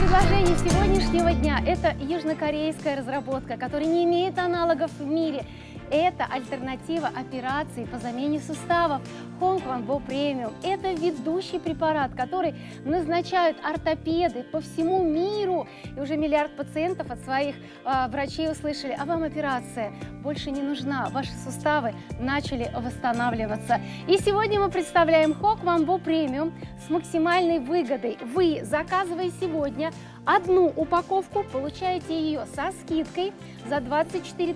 Предложение сегодняшнего дня – это южнокорейская разработка, которая не имеет аналогов в мире. Это альтернатива операции по замене суставов Хонгванбо премиум. Это ведущий препарат, который назначают ортопеды по всему миру. И уже миллиард пациентов от своих врачей услышали: а вам операция больше не нужна, ваши суставы начали восстанавливаться. И сегодня мы представляем Хонгванбо премиум с максимальной выгодой. Вы, заказывая сегодня одну упаковку, получаете ее со скидкой за 24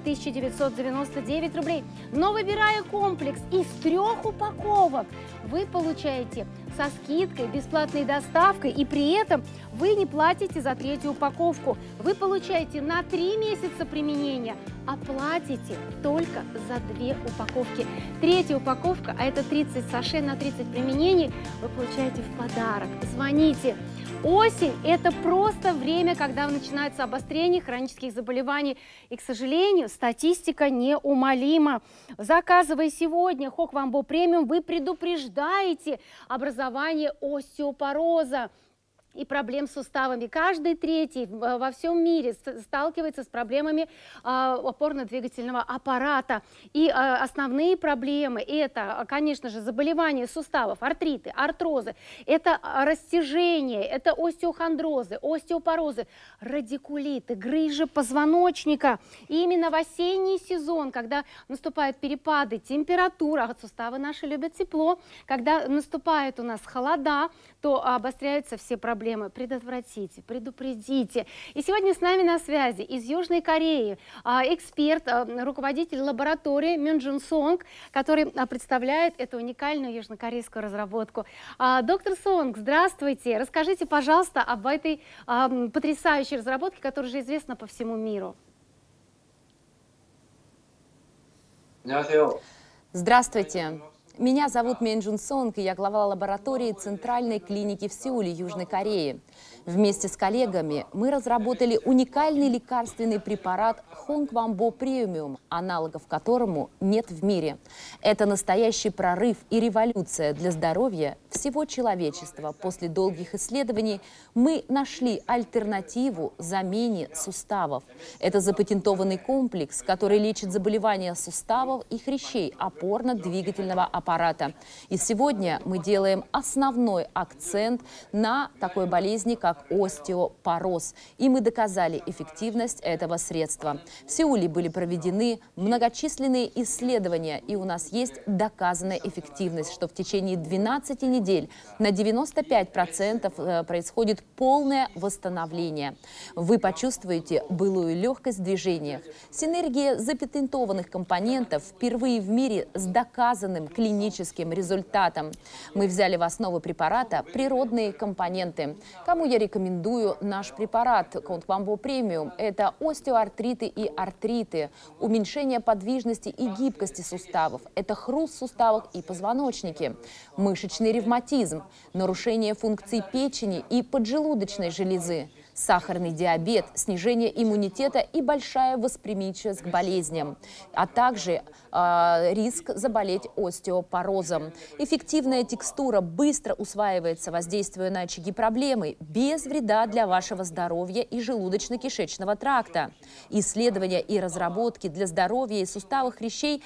999 рублей. Но выбирая комплекс из 3 упаковок, вы получаете со скидкой, бесплатной доставкой, и при этом вы не платите за 3-ю упаковку. Вы получаете на 3 месяца применения, а платите только за 2 упаковки. 3-я упаковка, а это 30 саше на 30 применений, вы получаете в подарок. Звоните. Осень – это просто время, когда начинается обострение хронических заболеваний. И, к сожалению, статистика неумолима. Заказывая сегодня Хонгванбо премиум, вы предупреждаете образование остеопороза и проблем с суставами. Каждый третий во всем мире сталкивается с проблемами опорно-двигательного аппарата. И основные проблемы – это, конечно же, заболевания суставов, артриты, артрозы, это растяжение, это остеохондрозы, остеопорозы, радикулиты, грыжи позвоночника. И именно в осенний сезон, когда наступают перепады температуры, суставы наши любят тепло, когда наступает у нас холода, то обостряются все проблемы. Предотвратите, предупредите. И сегодня с нами на связи из Южной Кореи эксперт, руководитель лаборатории Мин Джун Сонг, который представляет эту уникальную южнокорейскую разработку. Доктор Сонг, здравствуйте. Расскажите, пожалуйста, об этой потрясающей разработке, которая уже известна по всему миру. Здравствуйте. Меня зовут Мин Джун Сонг, и я глава лаборатории Центральной клиники в Сеуле, Южной Кореи. Вместе с коллегами мы разработали уникальный лекарственный препарат Хонгванбо премиум, аналогов которому нет в мире. Это настоящий прорыв и революция для здоровья всего человечества. После долгих исследований мы нашли альтернативу замене суставов. Это запатентованный комплекс, который лечит заболевания суставов и хрящей опорно-двигательного аппарата. И сегодня мы делаем основной акцент на такой болезни, как остеопороз. И мы доказали эффективность этого средства. В Сеуле были проведены многочисленные исследования, и у нас есть доказанная эффективность, что в течение 12 недель на 95% происходит полное восстановление. Вы почувствуете былую легкость в движениях. Синергия запатентованных компонентов впервые в мире с доказанным клиническим результатом. Мы взяли в основу препарата природные компоненты. Кому я рекомендую наш препарат Хонгванбо премиум? Это остеоартриты и артриты, уменьшение подвижности и гибкости суставов, это хруст в суставах и позвоночнике, мышечный ревматизм, нарушение функций печени и поджелудочной железы, сахарный диабет, снижение иммунитета и большая восприимчивость к болезням, а также риск заболеть остеопорозом. Эффективная текстура быстро усваивается, воздействуя на очаги проблемы, без вреда для вашего здоровья и желудочно-кишечного тракта. Исследования и разработки для здоровья и суставов хрящей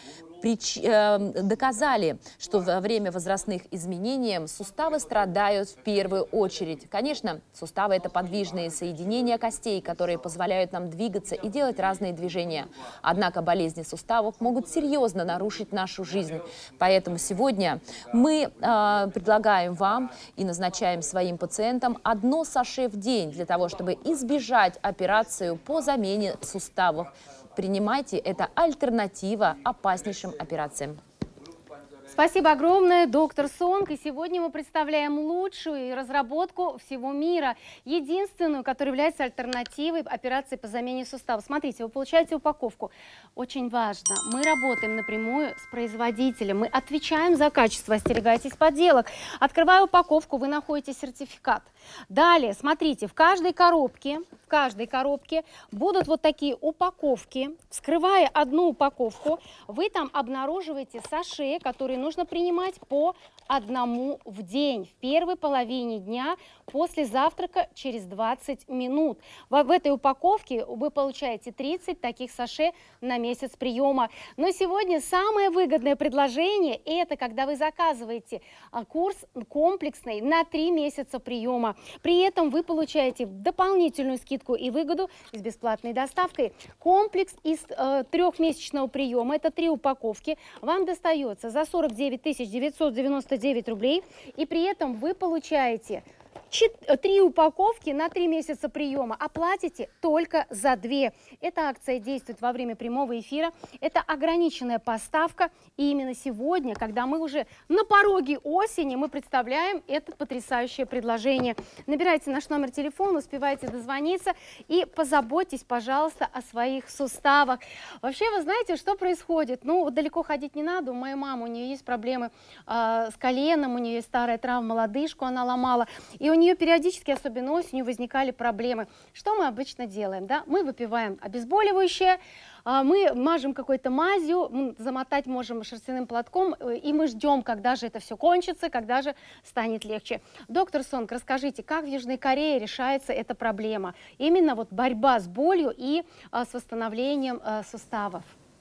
доказали, что во время возрастных изменений суставы страдают в первую очередь. Конечно, суставы – это подвижные соединения костей, которые позволяют нам двигаться и делать разные движения. Однако болезни суставов могут серьезно нарушить нашу жизнь. Поэтому сегодня мы предлагаем вам и назначаем своим пациентам 1 саше в день для того, чтобы избежать операцию по замене суставов. Принимайте, это альтернатива опаснейшим операциям. Спасибо огромное, доктор Сонг. И сегодня мы представляем лучшую разработку всего мира. Единственную, которая является альтернативой операции по замене суставов. Смотрите, вы получаете упаковку. Очень важно, мы работаем напрямую с производителем. Мы отвечаем за качество, остерегайтесь подделок. Открывая упаковку, вы находите сертификат. Далее, смотрите, в каждой коробке будут вот такие упаковки. Вскрывая одну упаковку, вы там обнаруживаете саше, который нужно принимать по одному в день. В первой половине дня после завтрака через 20 минут. В этой упаковке вы получаете 30 таких саше на месяц приема. Но сегодня самое выгодное предложение – это когда вы заказываете курс комплексный на 3 месяца приема. При этом вы получаете дополнительную скидку и выгоду с бесплатной доставкой. Комплекс из 3-месячного приема, это 3 упаковки, вам достается за 49 999 рублей. И при этом вы получаете 3 упаковки на 3 месяца приема, а платите только за 2. Эта акция действует во время прямого эфира. Это ограниченная поставка. И именно сегодня, когда мы уже на пороге осени, мы представляем это потрясающее предложение. Набирайте наш номер телефона, успевайте дозвониться и позаботьтесь, пожалуйста, о своих суставах. Вообще, вы знаете, что происходит? Ну, вот далеко ходить не надо. У моей мамы, у нее есть проблемы с коленом, у нее есть старая травма, лодыжку она ломала. И у нее периодически, особенно осенью, возникали проблемы. Что мы обычно делаем? Да? Мы выпиваем обезболивающее, мы мажем какой-то мазью, замотать можем шерстяным платком, и мы ждем, когда же это все кончится, когда же станет легче. Доктор Сонг, расскажите, как в Южной Корее решается эта проблема? Именно вот борьба с болью и с восстановлением суставов.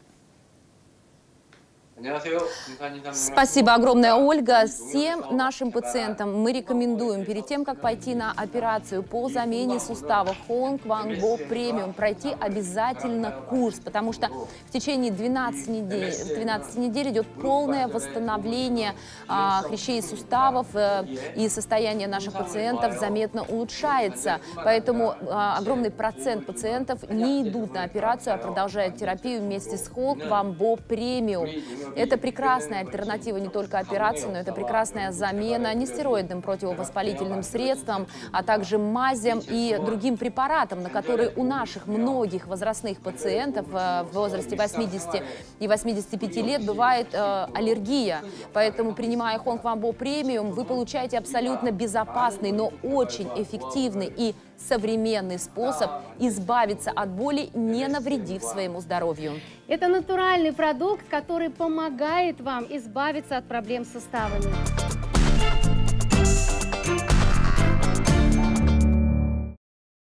Спасибо огромное, Ольга. Всем нашим пациентам мы рекомендуем перед тем, как пойти на операцию по замене суставов Hong Kwang Bo Premium, пройти обязательно курс, потому что в течение 12 недель идет полное восстановление хрящей и суставов, и состояние наших пациентов заметно улучшается. Поэтому огромный процент пациентов не идут на операцию, а продолжают терапию вместе с Hong Kwang Bo Premium. Это прекрасная альтернатива не только операции, но это прекрасная замена нестероидным противовоспалительным средствам, а также мазям и другим препаратам, на которые у наших многих возрастных пациентов в возрасте 80 и 85 лет бывает аллергия. Поэтому, принимая Hong Kwang Bo Premium, вы получаете абсолютно безопасный, но очень эффективный и современный способ избавиться от боли, не навредив своему здоровью. Это натуральный продукт, который помогает вам избавиться от проблем с суставами.